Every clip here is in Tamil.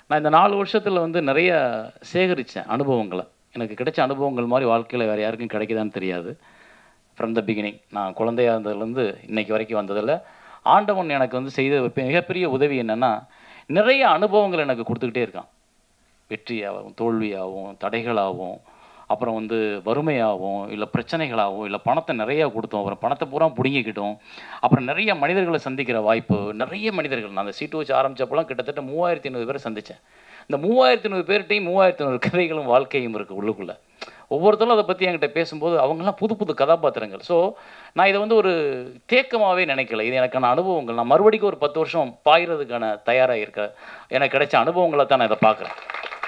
நான் இந்த 4 வருஷத்தில் வந்து நிறைய சேகரித்தேன் அனுபவங்களை. எனக்கு கிடைச்ச அனுபவங்கள் மாதிரி வாழ்க்கையில் வேறு யாருக்கும் கிடைக்குதான்னு தெரியாது. ஃப்ரம் த பிகினிங் நான் குழந்தையாக இருந்ததுலேருந்து இன்னைக்கு வரைக்கும் வந்ததில் ஆண்டவன் எனக்கு வந்து செய்த மிகப்பெரிய உதவி என்னென்னா, நிறைய அனுபவங்கள் எனக்கு கொடுத்துக்கிட்டே இருக்கான். வெற்றியாகவும் தோல்வியாகவும் தடைகளாகவும் அப்புறம் வந்து வறுமையாகவும் இல்லை பிரச்சனைகளாகவும் இல்லை பணத்தை நிறையா கொடுத்தோம், அப்புறம் பணத்தை பூரா பிடுங்கிக்கிட்டோம், அப்புறம் நிறைய மனிதர்களை சந்திக்கிற வாய்ப்பு. நிறைய மனிதர்கள் நான் அந்த சீட்டு வச்சு ஆரம்பித்தப்போலாம் கிட்டத்தட்ட 3500 பேரை சந்தித்தேன். இந்த 3500 பேர்கிட்டையும் 3500 கதைகளும் வாழ்க்கையும் இருக்குது உள்ளுக்குள்ளே. ஒவ்வொருத்தரும் அதை பற்றி என்கிட்ட பேசும்போது அவங்கெல்லாம் புது புது கதாபாத்திரங்கள். ஸோ நான் இதை வந்து ஒரு தேக்கமாகவே நினைக்கல. இது எனக்கான அனுபவங்கள். நான் மறுபடிக்கும் ஒரு 10 வருஷம் பாய்கிறதுக்கான தயாராக இருக்க எனக்கு கிடைச்ச அனுபவங்களை தான் நான் இதை பார்க்குறேன்.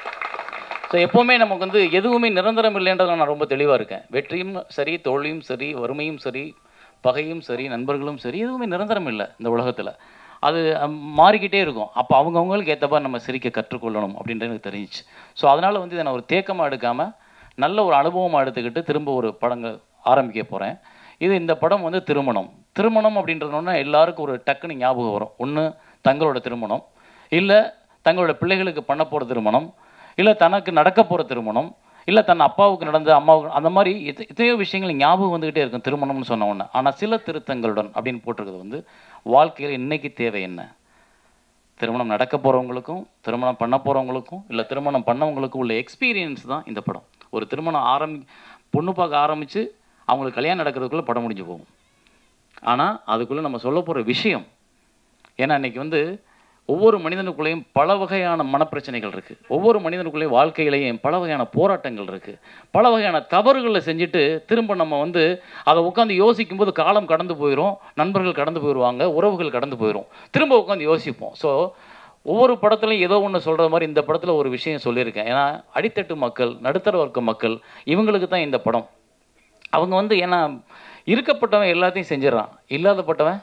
ஸோ எப்போவுமே நமக்கு வந்து எதுவுமே நிரந்தரம் இல்லைன்றதில் நான் ரொம்ப தெளிவாக இருக்கேன். வெற்றியும் சரி, தோல்வியும் சரி, வறுமையும் சரி, பகையும் சரி, நண்பர்களும் சரி, எதுவுமே நிரந்தரம் இல்லை இந்த உலகத்தில். அது மாறிக்கிட்டே இருக்கும். அப்போ அவங்கவுங்களுக்கு ஏற்றப்பா நம்ம சிரிக்க கற்றுக்கொள்ளணும் அப்படின்றது எனக்கு தெரிஞ்சிச்சு. ஸோ அதனால் வந்து இதை நான் ஒரு தேக்கமாக எடுக்காமல் நல்ல ஒரு அனுபவமாக எடுத்துக்கிட்டு திரும்ப ஒரு படங்கள் ஆரம்பிக்க போகிறேன். இந்த படம் வந்து திருமணம் அப்படின்றதுனா எல்லாருக்கும் ஒரு டக்குன்னு ஞாபகம் வரும். ஒன்று தங்களோட திருமணம், இல்லை தங்களோட பிள்ளைகளுக்கு பண்ண போகிற திருமணம், இல்லை தனக்கு நடக்க போகிற திருமணம், இல்லை தன் அப்பாவுக்கு நடந்த அம்மாவுக்கு, அந்த மாதிரி எத்தனையோ விஷயங்கள் ஞாபகம் வந்துக்கிட்டே இருக்கும் திருமணம்னு சொன்ன உடனே. ஆனால் சில திருத்தங்களுடன் அப்படின்னு போட்டிருக்கிறது வந்து வாழ்க்கையில் இன்னைக்கு தேவை என்ன, திருமணம் நடக்க போகிறவங்களுக்கும் திருமணம் பண்ண போகிறவங்களுக்கும் இல்லை திருமணம் பண்ணவங்களுக்கும் உள்ள எக்ஸ்பீரியன்ஸ் தான் இந்த படம். ஒரு திருமணம் பொண்ணு பார்க்க ஆரம்பித்து அவங்களுக்கு கல்யாணம் நடக்கிறதுக்குள்ளே படம் முடிஞ்சு போகும். ஆனால் அதுக்குள்ளே நம்ம சொல்ல போகிற விஷயம் ஏன்னா இன்றைக்கி வந்து ஒவ்வொரு மனிதனுக்குள்ளேயும் பல வகையான மனப்பிரச்சனைகள் இருக்குது. ஒவ்வொரு மனிதனுக்குள்ளேயும் வாழ்க்கையிலையும் பல வகையான போராட்டங்கள் இருக்குது. பல வகையான தவறுகளை செஞ்சுட்டு திரும்ப நம்ம வந்து அதை உட்காந்து யோசிக்கும்போது காலம் கடந்து போயிடும், நண்பர்கள் கடந்து போயிடுவாங்க, உறவுகள் கடந்து போயிடும், திரும்ப உட்காந்து யோசிப்போம். ஸோ ஒவ்வொரு படத்துலையும் ஏதோ ஒன்று சொல்கிற மாதிரி இந்த படத்தில் ஒரு விஷயம் சொல்லியிருக்கேன். ஏன்னா அடித்தட்டு மக்கள், நடுத்தர வர்க்க மக்கள், இவங்களுக்கு தான் இந்த படம். அவங்க வந்து ஏன்னா இருக்கப்பட்டவன் எல்லாத்தையும் செஞ்சிடறான், இல்லாதப்பட்டவன்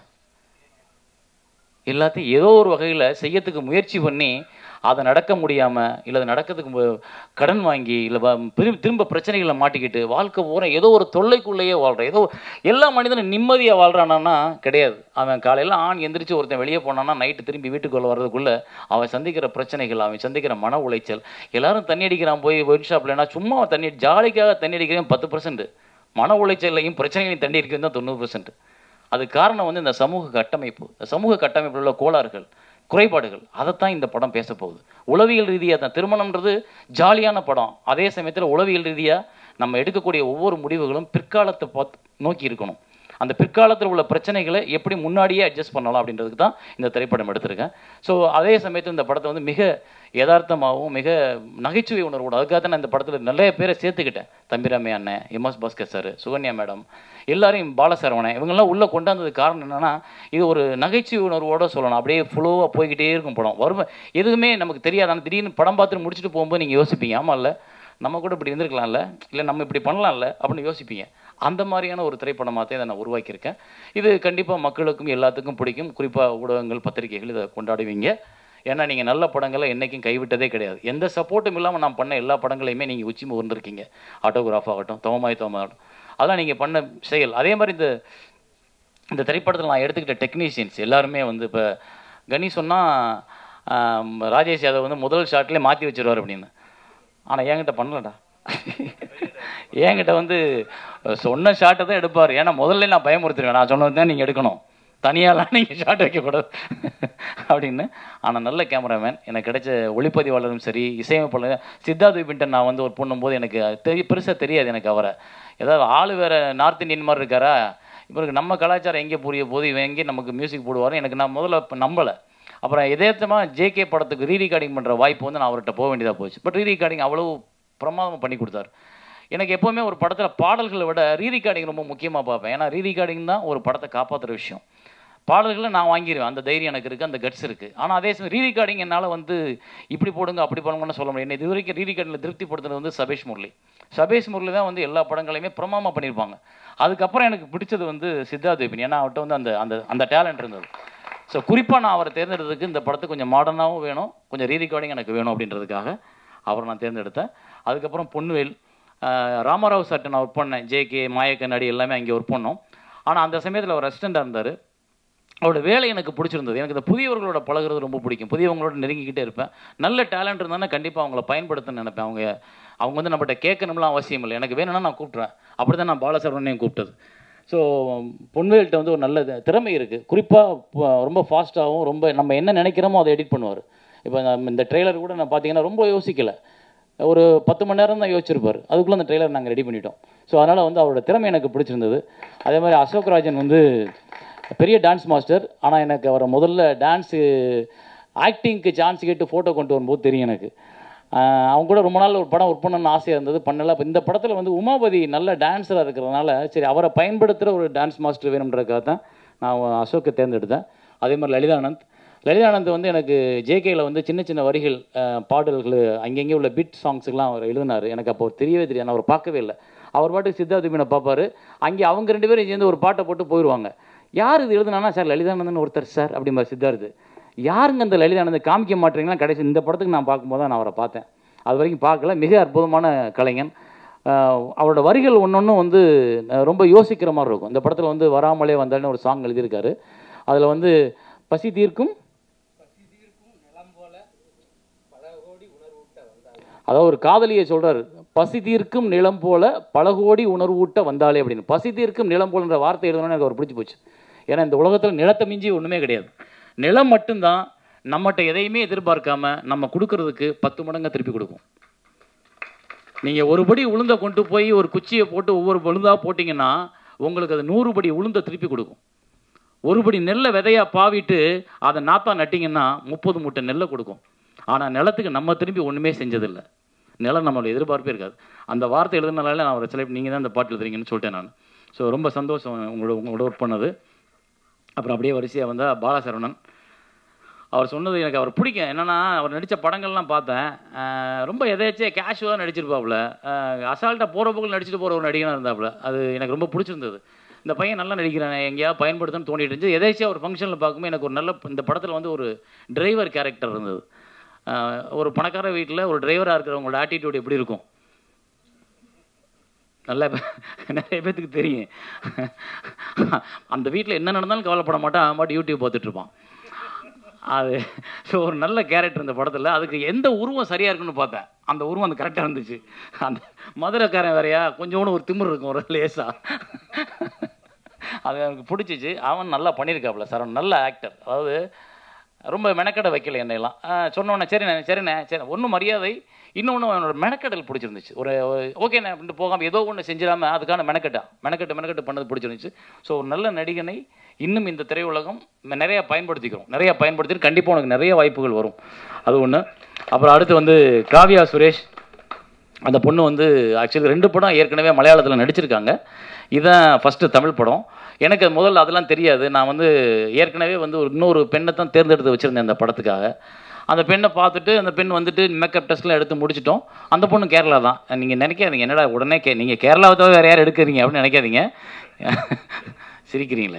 எல்லாத்தையும் ஏதோ ஒரு வகையில் செய்யறதுக்கு முயற்சி பண்ணி அதை நடக்க முடியாமல் இல்லை அதை நடக்கிறதுக்கு கடன் வாங்கி இல்லை திரும்ப பிரச்சனைகளை மாட்டிக்கிட்டு வாழ்க்கை பூரா ஏதோ ஒரு தொல்லைக்குள்ளேயே வாழ்கிறான். ஏதோ எல்லா மனிதனும் நிம்மதியாக வாழ்கிறானா கிடையாது. அவன் காலையில் எந்திரிச்சு ஒருத்தன் வெளியே போனான்னா நைட்டு திரும்பி வீட்டுக்குள்ளே வர்றதுக்குள்ளே அவன் சந்திக்கிற பிரச்சனைகள், அவன் சந்திக்கிற மன உளைச்சல். எல்லாரும் தண்ணி அடிக்கிறான் போய் ஒயின் ஷாப்லனா, சும்மா தண்ணி ஜாலிக்காக தண்ணி அடிக்கிறவன் 10%, மன உளைச்சலையும் பிரச்சனைகளையும் தண்ணி அடிக்கிறது தான் 90%. அது காரணம் வந்து இந்த சமூக கட்டமைப்பு, சமூக கட்டமைப்பில் உள்ள கோளாறுகள், குறைபாடுகள். அதைத்தான் இந்த படம் பேச போகுது. உளவியல் ரீதியாக தான் திருமணம்ன்றது ஜாலியான படம். அதே சமயத்தில் உளவியல் ரீதியாக நம்ம எடுக்கக்கூடிய ஒவ்வொரு முடிவுகளும் பிற்காலத்தை நோக்கி இருக்கணும். அந்த பிற்காலத்தில் உள்ள பிரச்சனைகளை எப்படி முன்னாடியே அட்ஜஸ்ட் பண்ணலாம் அப்படின்றதுக்கு தான் இந்த திரைப்படம் எடுத்திருக்கேன். ஸோ அதே சமயத்தில் இந்த படத்தை வந்து மிக யதார்த்தமாகவும் மிக நகைச்சுவை உணர்வோடு, அதுக்காக தான் நான் இந்த படத்தில் நிறைய பேரை சேர்த்துக்கிட்டேன். தம்பிராமே அண்ணன், M S Bhaskar sir, Sukanya madam, எல்லாரையும் பாலசரவணன், இவங்கெல்லாம் உள்ளே கொண்டாந்ததுக்கு காரணம் என்னென்னா இது ஒரு நகைச்சுவை உணர்வோடு சொல்லணும். அப்படியே ஃப்ளோவாக போய்கிட்டே இருக்கும் படம். வரும் எதுவுமே நமக்கு தெரியாது. ஆனால் திடீர்னு படம் பார்த்துட்டு முடிச்சுட்டு போகும்போது நீங்கள் யோசிப்பீங்க, ஆமாம் இல்லை நம்ம கூட இப்படி இருந்திருக்கலாம்ல, இல்லை நம்ம இப்படி பண்ணலாம்ல அப்படின்னு யோசிப்பீங்க. அந்த மாதிரியான ஒரு திரைப்படமாக தான் இதை நான் உருவாக்கியிருக்கேன். இது கண்டிப்பாக மக்களுக்கும் எல்லாத்துக்கும் பிடிக்கும். குறிப்பாக ஊடகங்கள், பத்திரிகைகள் இதை கொண்டாடுவீங்க. ஏன்னா நீங்கள் நல்ல படங்களை என்றைக்கும் கைவிட்டதே கிடையாது. எந்த சப்போர்ட்டும் இல்லாமல் நான் பண்ண எல்லா படங்களையுமே நீங்கள் உச்சி முகர்ந்துருக்கீங்க. ஆட்டோகிராஃப் ஆகட்டும், தோமாய் ஆகட்டும், அதெல்லாம் நீங்கள் பண்ண செயல். அதே மாதிரி இந்த திரைப்படத்தில் நான் எடுத்துக்கிட்ட டெக்னீஷியன்ஸ் எல்லாருமே வந்து இப்போ கணி சொன்னால் ராஜேஷ் யாதவ் வந்து முதல் ஷாட்லேயே மாற்றி வச்சிருவார் அப்படின்னு. ஆனால் என்கிட்ட பண்ணலடா. என்கிட்ட வந்து சொன்ன ஷாட்டை தான் எடுப்பார். ஏன்னா முதல்ல நான் பயமுறுத்துருவேன், நான் சொன்னது தான் நீங்கள் எடுக்கணும், தனியாலாம் நீங்கள் ஷாட் வைக்கக்கூடாது அப்படின்னு. ஆனால் நல்ல கேமராமேன் எனக்கு கிடைச்ச ஒளிப்பதிவாளரும் சரி, இசையமைப்பாளர் சித்தார்த் விபின்டன் நான் வந்து ஒரு பண்ணும்போது எனக்கு பெருசாக தெரியாது. எனக்கு அவரை ஏதாவது ஆள் வேறு நார்த் இந்தியன் மாதிரி இருக்காரா, இவருக்கு நம்ம கலாச்சாரம் எங்கே புரிய போது, இவன் எங்கே நமக்கு மியூசிக் போடுவார், எனக்கு நான் முதல்ல இப்போ நம்பலை. அப்புறம் எதேத்தமாக ஜேகே படத்துக்கு ரீரிகார்டிங் பண்ணுற வாய்ப்பு வந்து நான் அவர்கிட்ட போக வேண்டியதாக போச்சு. பட் ரீரிகார்டிங் அவ்வளோ பிரமாதமாக பண்ணி கொடுத்தாரு. எனக்கு எப்போவுமே ஒரு படத்தில் பாடல்களை விட ரீரிகார்டிங் ரொம்ப முக்கியமாக பார்ப்பேன். ஏன்னா ரீரிகார்டிங் தான் ஒரு படத்தை காப்பாற்றுற விஷயம். பாடல்களை நான் வாங்கிடுவேன், அந்த தைரியம் எனக்கு இருக்குது, அந்த கட்ஸ் இருக்குது. ஆனால் அதே சமயம் ரீரிகார்டிங் என்னால் வந்து இப்படி போடுங்க அப்படி போடுங்கன்னு சொல்ல முடியும். இது வரைக்கும் ரீரிகார்டிங்கில் திருப்திப்படுத்துறது வந்து சபேஷ் முரளி தான் வந்து எல்லா படங்களையுமே பிரமாதமாக பண்ணியிருப்பாங்க. அதுக்கப்புறம் எனக்கு பிடிச்சது வந்து சித்தார்த் விபின். ஏன்னா அவர்கிட்ட வந்து அந்த அந்த டேலண்ட் இருந்தது. ஸோ குறிப்பாக நான் அவரை தேர்ந்தெடுத்ததுக்கு இந்த படத்துக்கு கொஞ்சம் மாடர்னாகவும் வேணும், கொஞ்சம் ரீரிகார்டிங் எனக்கு வேணும் அப்படின்றதுக்காக அவரை நான் தேர்ந்தெடுத்தேன். அதுக்கப்புறம் பொன்வேல், ராமராவ் சார்ட்ட நான் ஒர்க் பண்ணேன். ஜேகே, மாயக்கண்ணாடி எல்லாமே அங்கே ஒர்க் பண்ணோம். ஆனால் அந்த சமயத்தில் அவர் ரெசிடெண்ட்டாக இருந்தார். அவரோட வேலை எனக்கு பிடிச்சிருந்தது. எனக்கு இந்த புதியவர்களோட பழகிறது ரொம்ப பிடிக்கும். புதியவங்களோட நெருங்கிக்கிட்டே இருப்பேன். நல்ல டேலண்ட் இருந்தானே கண்டிப்பாக அவங்கள பயன்படுத்தணும்னு நினைப்பேன். அவங்க வந்து நம்மகிட்ட கேட்கணும்லாம் அவசியம் இல்லை. எனக்கு வேணும்னா நான் கூப்பிட்றேன். அப்படி தான் நான் பாலசரவணையும் கூப்பிட்டது. ஸோ பொன்வேல்கிட்ட வந்து ஒரு நல்ல திறமை இருக்குது. குறிப்பாக ரொம்ப ஃபாஸ்ட்டாகவும் ரொம்ப நம்ம என்ன நினைக்கிறோமோ அதை எடிட் பண்ணுவார். இப்போ இந்த ட்ரெய்லர் கூட நான் பார்த்தீங்கன்னா ரொம்ப யோசிக்கலை, ஒரு 10 மணி நேரம் தான் யோசிச்சிருப்பார். அதுக்குள்ளே அந்த ட்ரெய்லர் நாங்கள் ரெடி பண்ணிட்டோம். ஸோ அதனால் வந்து அவரோட திறமை எனக்கு பிடிச்சிருந்தது. அதே மாதிரி அசோக் ராஜன் வந்து பெரிய டான்ஸ் மாஸ்டர். ஆனால் எனக்கு அவரை முதல்ல டான்ஸு ஆக்டிங்க்கு சான்ஸ் கேட்டு ஃபோட்டோ கொண்டு வரும்போது தெரியும் எனக்கு. அவங்க கூட ரொம்ப நாள் ஒரு படம் ஒர்க் பண்ணணும்னு ஆசையாக இருந்தது, பண்ணலை. இப்போ இந்த படத்தில் வந்து உமாபதி நல்ல டான்ஸராக இருக்கிறதுனால சரி அவரை பயன்படுத்துகிற ஒரு டான்ஸ் மாஸ்டர் வேணுன்றதுக்காக தான் நான் அசோக்கை தேர்ந்தெடுத்தேன். அதே மாதிரி லலிதானந்த் வந்து எனக்கு ஜேகேயில் வந்து சின்ன சின்ன வரிகள் பாடல்கள் அங்கங்கே உள்ள பிட் சாங்ஸுக்கெலாம் அவர் எழுதினார். எனக்கு அப்போ தெரியவே தெரியாது, நான் அவர் பார்க்கவே இல்லை. அவர் பாட்டுக்கு சித்தார்த் மீனை பார்ப்பார். அங்கே அவங்க 2 பேரும் சேர்ந்து ஒரு பாட்டை போட்டு போயிடுவாங்க. யார் இது எழுதுனானா, சார் லலிதானந்தன் ஒருத்தர் சார் அப்படிம்பார் சித்தார்த்து. யாருங்க அந்த லலிதானந்தன் காமிக்க மாட்டேறீங்களா? கடைசி இந்த படத்துக்கு நான் பார்க்கும்போது தான் நான் அவரை பார்த்தேன். அது வரைக்கும் பார்க்கல. மிக அற்புதமான கலைஞன். அவரோட வரிகள் ஒன்று வந்து ரொம்ப யோசிக்கிற மாதிரி இருக்கும். இந்த படத்தில் வந்து வராமலே வந்தாலும் ஒரு சாங் எழுதியிருக்காரு. அதில் வந்து பசி தீர்க்கும் அதாவது ஒரு காதலியை சொல்கிறார், பசி தீர்க்கும் நிலம் போல பல கோடி உணர்வூட்ட வந்தாலே அப்படின்னு. பசி தீர்க்கும் நிலம் போலன்ற வார்த்தை எழுதணும்னு எனக்கு அவர் பிடிச்சி போச்சு. ஏன்னா இந்த உலகத்தில் நிலத்தை மிஞ்சி ஒன்றுமே கிடையாது. நிலம் மட்டும்தான் நம்மகிட்ட எதையுமே எதிர்பார்க்காம நம்ம கொடுக்கறதுக்கு 10 மடங்கு திருப்பி கொடுக்கும். நீங்கள் ஒரு படி உளுந்தை கொண்டு போய் ஒரு குச்சியை போட்டு ஒவ்வொரு உளுந்தாக போட்டிங்கன்னா உங்களுக்கு அது 100 படி உளுந்தை திருப்பி கொடுக்கும். ஒரு படி நெல்லை விதையாக பாவிட்டு அதை நாத்தா நட்டிங்கன்னா 30 மூட்டை நெல்லை கொடுக்கும். ஆனால் நிலத்துக்கு நம்ம திரும்பி ஒன்றுமே செஞ்சதில்லை. நிலம் நம்மளோட எதிர்பார்ப்பே இருக்காது. அந்த வார்த்தை எழுதுனால நான் ஒரு செலக்ட் நீங்கள் தான் இந்த பாட்டு எழுதுறீங்கன்னு சொல்லிட்டேன் நான். ஸோ ரொம்ப சந்தோஷம் உங்களோட ஒர்க் பண்ணது. அப்புறம் அப்படியே வரிசையாக வந்தால் பாலசரவணன். அவர் சொன்னது எனக்கு அவர் பிடிக்கும். என்னென்னா அவர் நடித்த படங்கள்லாம் பார்த்தேன். ரொம்ப எதாச்சும் கேஷுவலாக நடிச்சிருப்பாப்புல. அசால்ட்டாக போகிற போக்கில் நடிச்சுட்டு போகிற ஒரு நடிகனாக இருந்தாப்புல. அது எனக்கு ரொம்ப பிடிச்சிருந்தது. இந்த பையன் நல்லா நடிக்கிறான், எங்கேயாவது பயன்படுத்தணும்னு தோண்டிட்டு இருந்துச்சு. எதாச்சும் ஒரு ஃபங்க்ஷனில் பார்க்கும்போது எனக்கு ஒரு நல்ல இந்த படத்தில் வந்து ஒரு டிரைவர் கேரக்டர் இருந்தது. ஒரு பணக்கார வீட்டில் ஒரு டிரைவராக இருக்கிறவங்களோட ஆட்டிடியூட் எப்படி இருக்கும் நல்லா நிறைய பேத்துக்கு தெரியும். அந்த வீட்டில் என்ன நடந்தாலும் கவலைப்பட மாட்டான், பட் யூடியூப் பார்த்துட்ருப்பான். அது ஸோ ஒரு நல்ல கேரக்டர் இந்த படத்தில். அதுக்கு எந்த உருவம் சரியாக இருக்குன்னு பார்த்தேன். அந்த உருவம் அந்த கரெக்டாக இருந்துச்சு. அந்த மதுரைக்காரன் வேறையா கொஞ்சோன்னு ஒரு திமிர் இருக்கும், ஒரு லேசா. அது எனக்கு பிடிச்சிச்சு. அவன் நல்லா பண்ணியிருக்காப்புல சார். நல்ல ஆக்டர். அதாவது ரொம்ப மெனக்கடை வைக்கல என்னையெல்லாம். சொன்னோன்னே சரிண்ணே ஒன்றும் மரியாதை. இன்னொன்று அவனோட மெனக்கடல் பிடிச்சிருந்துச்சு. ஒரு ஓகேண்ணே அப்படின்ட்டு போகாமல் ஏதோ ஒன்று செஞ்சிடாமல் அதுக்கான மெனக்கட்டு பண்ணது பிடிச்சிருந்துச்சு. ஸோ ஒரு நல்ல நடிகனை இன்னும் இந்த திரையுலகம் நிறையா பயன்படுத்திட்டு கண்டிப்பாக உனக்கு நிறைய வாய்ப்புகள் வரும். அது ஒன்று. அப்புறம் அடுத்து வந்து காவ்யா சுரேஷ். அந்த பொண்ணு வந்து ஆக்சுவலி 2 படம் ஏற்கனவே மலையாளத்தில் நடிச்சிருக்காங்க. இதுதான் ஃபஸ்ட்டு தமிழ் படம். எனக்கு முதல்ல அதெல்லாம் தெரியாது. நான் வந்து ஏற்கனவே வந்து இன்னொரு பெண்ணை தான் தேர்ந்தெடுத்து வச்சுருந்தேன் அந்த படத்துக்காக. அந்த பெண்ணை பார்த்துட்டு அந்த பெண் வந்துட்டு மேக்கப் டெஸ்ட்லாம் எடுத்து முடிச்சிட்டோம். அந்த பொண்ணு கேரளா தான். நீங்கள் நினைக்காதீங்க என்னடா உடனே நீங்கள் கேரளாவை தவிர வேறு யார் எடுக்கிறீங்க அப்படின்னு நினைக்காதீங்க. சிரிக்கிறீங்களே.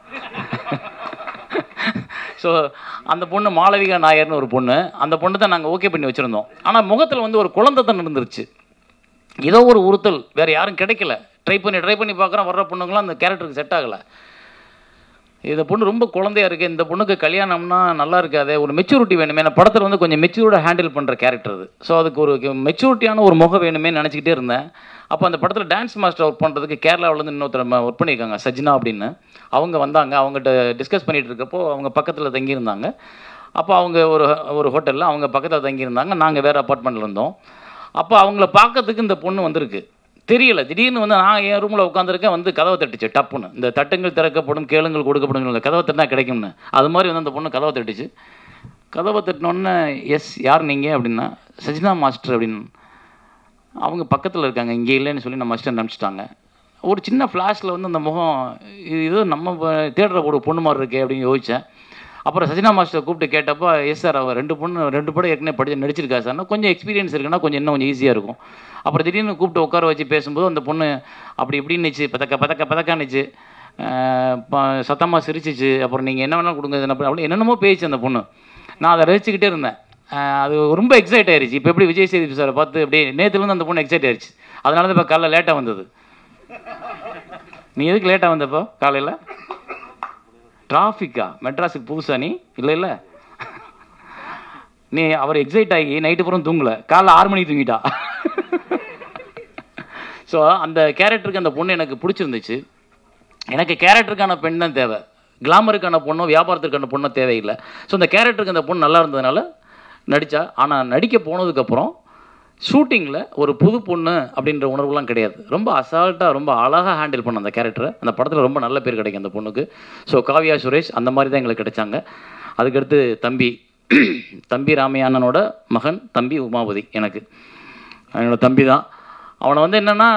ஸோ அந்த பொண்ணு மாளவிகா நாயர்னு ஒரு பொண்ணு. அந்த பொண்ணு தான் நாங்கள் ஓகே பண்ணி வச்சுருந்தோம். ஆனால் முகத்தில் வந்து ஒரு குழந்தை தான் இருந்துருச்சு. ஏதோ ஒரு உறுத்தல், வேறு யாரும் கிடைக்கல. ட்ரை பண்ணி பார்க்குறோம். வர்ற பொண்ணுங்களாம் அந்த கேரக்டருக்கு செட் ஆகலை. இந்த பொண்ணு ரொம்ப குழந்தையாக இருக்குது. இந்த பொண்ணுக்கு கல்யாணம்னா நல்லா இருக்காது, ஒரு மெச்சூரிட்டி வேணுமே. நான் படத்தில் வந்து கொஞ்சம் மெச்சூர்டாக ஹேண்டில் பண்ணுற கேரக்டர் அது. ஸோ அதுக்கு ஒரு மெச்சூரிட்டியான ஒரு முகம் வேணுமே நினச்சிக்கிட்டே இருந்தேன். அப்போ அந்த படத்தில் டான்ஸ் மாஸ்டர் ஒர்க் பண்ணுறதுக்கு கேரளாவிலேருந்து இன்னொருத்தர் ஒர்க் பண்ணியிருக்காங்க, சஜ்னா அப்படின்னு. அவங்க வந்தாங்க. அவங்ககிட்ட டிஸ்கஸ் பண்ணிகிட்டு இருக்கப்போ அவங்க பக்கத்தில் தங்கியிருந்தாங்க. அப்போ அவங்க ஒரு ஹோட்டலில் அவங்க பக்கத்தில் தங்கியிருந்தாங்க. நாங்கள் வேறு அப்பார்ட்மெண்ட்டில் இருந்தோம். அப்போ அவங்கள பார்க்கறதுக்கு இந்த பொண்ணு வந்திருக்கு. தெரியல. திடீர்னு வந்து நான் என் ரூமில் உட்காந்துருக்கேன். வந்து கதவை தட்டுச்சு டப்புன்னு. இந்த தட்டுங்கள் திறக்கப்படும், கேளுங்கள் கொடுக்கப்படும், இந்த கதவை தட்டினா கிடைக்கும்னு. அது மாதிரி வந்து அந்த பொண்ணு கதவை தட்டுச்சு. கதவை தட்டினோடனே எஸ் யார் நீங்கள் அப்படின்னா, சஜினா மாஸ்டர் அப்படின்னு. அவங்க பக்கத்தில் இருக்காங்க, இங்கே இல்லைன்னு சொல்லி நம்ம மாஸ்டர் அனுப்பிச்சிட்டாங்க. ஒரு சின்ன ஃப்ளாஷில் வந்து அந்த முகம் இது நம்ம தேடுற ஒரு பொண்ணு மாதிரி இருக்கே அப்படின்னு யோசித்தேன். அப்புறம் சஜினா மாஸ்டர் கூப்பிட்டு கேட்டப்போ எஸ் சார் அவர் 2 படம் ஏற்கனவே நடிச்சிருக்கா சார்னா, கொஞ்சம் எக்ஸ்பீரியன்ஸ் இருக்குன்னா கொஞ்சம் ஈஸியாக இருக்கும். அப்புறம் திடீர்னு கூப்பிட்டு உட்கார வச்சு பேசும்போது அந்த பொண்ணு அப்படி இப்படின்னுச்சு, பதக்கான்னுச்சு, சத்தமாக சிரிச்சிச்சு. அப்புறம் நீங்கள் என்ன வேணாலும் கொடுங்க அப்படி என்னென்னமோ பேச்சு அந்த பொண்ணு. நான் அதை ரசிச்சுக்கிட்டே இருந்தேன். அது ரொம்ப எக்ஸைட் ஆயிடுச்சு. இப்போ எப்படி விஜய் சேதுபதி சாரை பார்த்து அப்படியே நேற்றுலேருந்து அந்த பொண்ணு எக்ஸைட் ஆயிடுச்சு. அதனால தான் இப்போ காலைல லேட்டாக வந்தது. நீ எதுக்கு லேட்டாக வந்தப்போ காலையில்? டிராஃபிக்கா? மெட்ராஸுக்கு புதுசா நீ? இல்லை இல்லை, நீ அவர் எக்ஸைட் ஆகி நைட்டு பூரா தூங்கலை, காலைல 6 மணிக்கு தூங்கிட்டா. ஸோ அந்த கேரக்டருக்கு அந்த பொண்ணு எனக்கு பிடிச்சிருந்துச்சு. எனக்கு கேரக்டருக்கான பெண் தான் தேவை, கிளாமருக்கான பொண்ணோ வியாபாரத்துக்கான பொண்ணோ தேவையில்லை. ஸோ அந்த கேரக்டருக்கு அந்த பொண்ணு நல்லா இருந்ததுனால நடித்தா. ஆனால் நடிக்க போனதுக்கப்புறம் ஷூட்டிங்கில் ஒரு புது பொண்ணு அப்படின்ற உணர்வுலாம் கிடையாது. ரொம்ப அசால்ட்டாக ரொம்ப அழகாக ஹேண்டில் பண்ண அந்த கேரக்டரை. அந்த படத்தில் ரொம்ப நல்ல பேர் கிடைக்கும் அந்த பொண்ணுக்கு. ஸோ காவ்யா சுரேஷ் அந்த மாதிரி தான் எங்களுக்கு கிடைச்சாங்க. அதுக்கடுத்து தம்பி ராமையா அண்ணனோட மகன் தம்பி உமாபதி, என்னோடய தம்பி தான். அவனை வந்து என்னென்னா